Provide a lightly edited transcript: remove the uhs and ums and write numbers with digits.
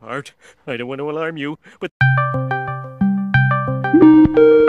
Bart, I don't want to alarm you, but